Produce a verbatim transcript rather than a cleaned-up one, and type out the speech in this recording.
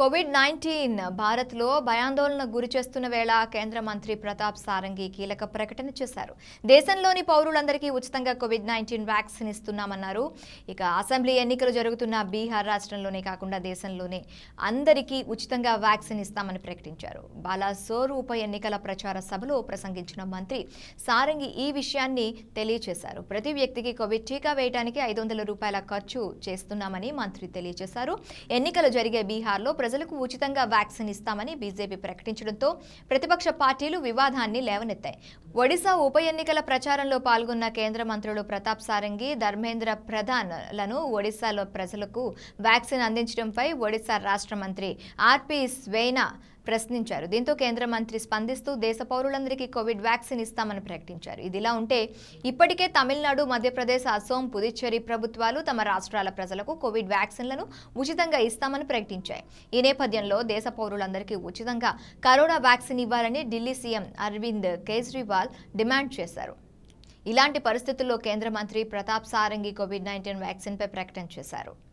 Covid nineteen భారత్లో భయాందోళన గురి చేస్తున్న వేళ కేంద్ర మంత్రి ప్రతాప్ సారంగి కీలక ప్రకటన చేశారు. దేశంలోని పౌరులందరికీ ఉచితంగా కోవిడ్ నైన్టీన్ వ్యాక్సిన్ ఇస్తున్నామన్నారు. ఇక అసెంబ్లీ ఎన్నికలు జరుగుతున్న బీహార్ రాష్ట్రంలోనే కాకుండా దేశంలోనే అందరికీ ఉచితంగా వ్యాక్సిన్ ఇస్తామని ప్రకటించారు. బాలాసోర్ ఉప ఎన్నికల ప్రచార సభలో ప్రసంగించిన మంత్రి సారంగి ఈ విషయాన్ని తెలియజేశారు. ప్రతి వ్యక్తికి కోవిడ్ టీకా వేయడానికి ఐదు వందల రూపాయల ఖర్చు చేస్తున్నామని మంత్రి తెలియజేశారు. ఎన్నికలు జరిగే బీహార్లో ప్రజలకు ఉచితంగా వ్యాక్సిన్ ఇస్తామని బీజేపీ ప్రకటించడంతో ప్రతిపక్ష పార్టీలు వివాదాన్ని లేవనెత్తాయి. ఒడిశా ఉప ఎన్నికల ప్రచారంలో పాల్గొన్న కేంద్ర మంత్రులు ప్రతాప్ సారంగి, ధర్మేంద్ర ప్రధాన్ లను ఒడిశాలో ప్రజలకు వ్యాక్సిన్ అందించడంపై ఒడిశా రాష్ట్ర మంత్రి ఆర్పి స్వేనా ప్రశ్నించారు. దీంతో కేంద్ర మంత్రి స్పందిస్తూ దేశ పౌరులందరికీ కోవిడ్ వ్యాక్సిన్ ఇస్తామని ప్రకటించారు. ఇదిలా ఉంటే ఇప్పటికే తమిళనాడు, మధ్యప్రదేశ్, అసోం, పుదుచ్చేరి ప్రభుత్వాలు తమ రాష్ట్రాల ప్రజలకు కోవిడ్ వ్యాక్సిన్లను ఉచితంగా ఇస్తామని ప్రకటించాయి. ఈ నేపథ్యంలో దేశ పౌరులందరికీ ఉచితంగా కరోనా వ్యాక్సిన్ ఇవ్వాలని ఢిల్లీ సీఎం అరవింద్ కేజ్రీవాల్ డిమాండ్ చేశారు. ఇలాంటి పరిస్థితుల్లో కేంద్ర మంత్రి ప్రతాప్ సారంగి కోవిడ్ నైన్టీన్ వ్యాక్సిన్పై ప్రకటన చేశారు.